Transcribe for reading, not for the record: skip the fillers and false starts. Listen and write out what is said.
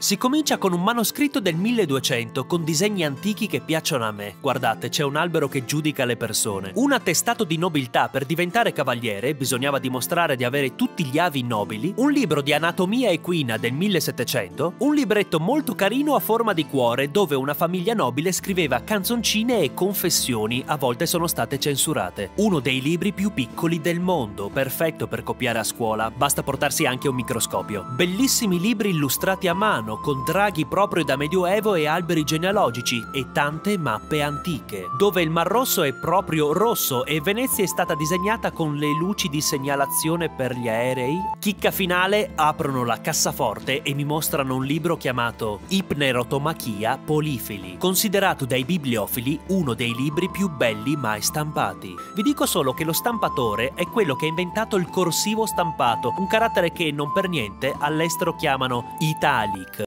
Si comincia con un manoscritto del 1200 con disegni antichi che piacciono a me. Guardate, c'è un albero che giudica le persone. Un attestato di nobiltà: per diventare cavaliere bisognava dimostrare di avere tutti gli avi nobili, un libro di anatomia equina del 1700, un libretto molto carino a forma di cuore dove una famiglia nobile scriveva canzoncine e confessioni, a volte sono state censurate. Uno dei libri più piccoli del mondo, perfetto per copiare a scuola, basta portarsi anche un microscopio. Bellissimi libri illustrati a mano, con draghi proprio da medioevo e alberi genealogici, e tante mappe antiche, dove il Mar Rosso è proprio rosso e Venezia è stata disegnata con le luci di segnalazione per gli aerei. Chicca finale: aprono la cassaforte e mi mostrano un libro chiamato Ipnerotomachia Polifili, considerato dai bibliofili uno dei libri più belli mai stampati. Vi dico solo che lo stampatore è quello che ha inventato il corsivo stampato, un carattere che non per niente all'estero chiamano italic.